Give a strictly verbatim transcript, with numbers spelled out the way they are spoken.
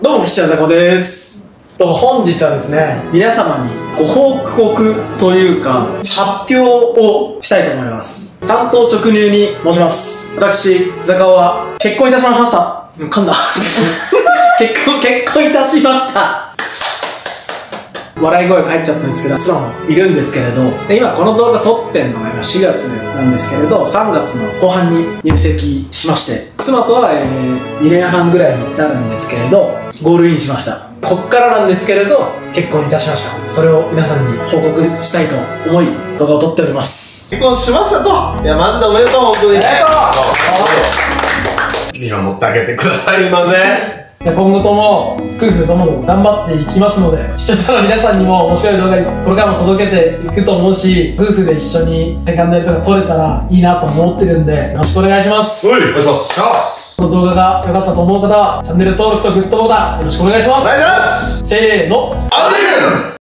どうも、岸田ザコです。と本日はですね、皆様にご報告というか、発表をしたいと思います。単刀直入に申します。私、ザカオは結婚いたしました。噛んだ。結婚、結婚いたしました。笑い声が入っちゃったんですけど、妻もいるんですけれど、で今この動画撮ってんのがしがつなんですけれど、さんがつの後半に入籍しまして、妻とは、えー、にねんはんぐらいになるんですけれど、ゴールインしました。こっからなんですけれど、結婚いたしました。それを皆さんに報告したいと思い、動画を撮っております。 結婚しましたと。いや、マジでおめでとう、本当に。ありがとう。見守ってあげてください。すいません。 今後とも夫婦とも頑張っていきますので、視聴者の皆さんにも面白い動画これからも届けていくと思うし、夫婦で一緒にセカンダリとか撮れたらいいなと思ってるんで、よろしくお願いします。 おい、お願いします。 この動画が良かったと思う方はチャンネル登録とグッドボタンよろしくお願いします。 お願いします。 せーの、 ありがとう。